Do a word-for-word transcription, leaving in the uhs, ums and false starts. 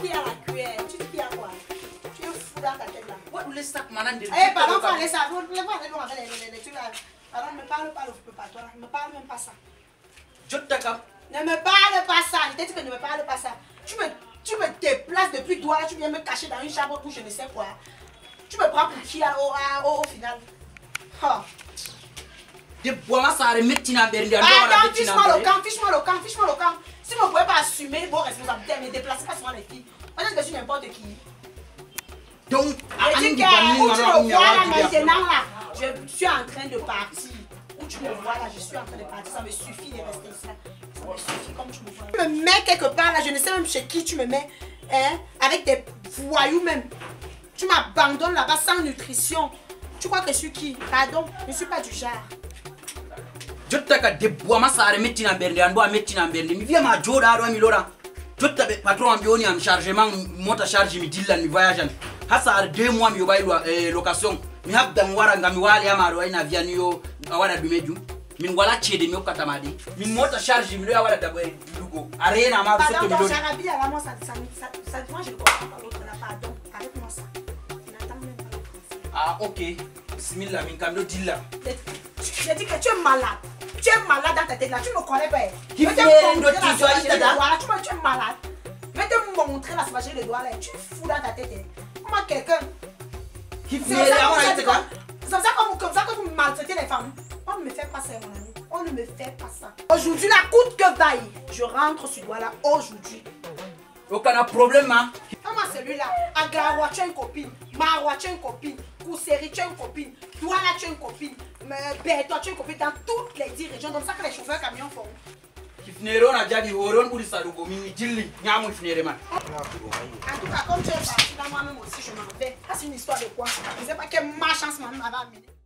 qui a la cuillère? Tu dis qui a quoi? Tu es fou dans ta tête là. laisse ça, madame. Eh, pardon, pas laisse ça. Ne pas aller loin avec les trucs là. Pardon, ne me parle pas, ne pas toi. Ne me parle même pas ça. Je t'accorde. Ne me parle pas ça. Je t'ai dit que ne me parle pas ça. Tu me, tu me déplaces depuis toi là, tu viens me cacher dans une chambre pour je ne sais quoi. Tu me prends pour qui là, au, au, au final? Oh. De bois, ça remet Tina Berlin. Attends, fiche-moi le camp, fiche-moi le camp, fiche-moi le camp. Si vous ne pouvez pas assumer vos responsabilités, ne déplacez pas souvent les filles. Peut-être que je suis n'importe qui. Donc, où tu me vois là maintenant là, je suis en train de partir. Où tu me vois là, je suis en train de partir. Ça me suffit de rester ici. Ça me suffit comme tu me vois. Tu me mets quelque part là, je ne sais même chez qui tu me mets. Hein, avec des voyous même. Tu m'abandonnes là-bas sans nutrition. Tu crois que je suis qui? Pardon, je ne suis pas du genre. Je t'accorde de bois, ma ça remet Tina Berlin. Bois met Tina Berlin. Mi viens ma joda à mi lora. Je t'accorde patron ambioni am chargement, monte charge mi dillan mi voyage. Hasa deux mois mi yobai location. Mi habda ngwara ngami wale ama ro ina via niyo awara dumeju. Min wala chede mi okata made. Min mota charge mi lo awara dabwe lugo. Arena ma so to mi do. Jarabi à la moi ça ça ça moi je comprends pas l'autre là pardon. Arrête-moi ça. Tu n'entends même pas le français. Ah OK. Bismillah min kamdo dilla. J'ai dit que tu es malade. Tu es malade dans ta tête là, tu me connais pas. Qui fait une autre histoire tu es malade. Je vais te montrer la sauvagerie des doigts là. Tu es fou dans ta tête. Moi quelqu'un. Qui fait ça C'est comme ça que vous maltraitez les femmes. On ne me fait pas ça mon ami. On ne me fait pas ça. Aujourd'hui la coûte que vaille. Je rentre sur doigt là aujourd'hui. Aucun problème hein. Comment celui-là? Agarawa tu as une copine. Marwa tu as une copine. Kousseri tu as une copine. Toi là tu as une copine. Mais toi tu as une copine dans toutes les dix régions. Comme ça que les chauffeurs camions font. Kifnero na jadi horon uri sarugo mini jilli nyamu ifnere man. En tout cas comme tu es parti là moi-même aussi je m'en vais. C'est une histoire de quoi? Je ne sais pas quelle malchance m'en va amener.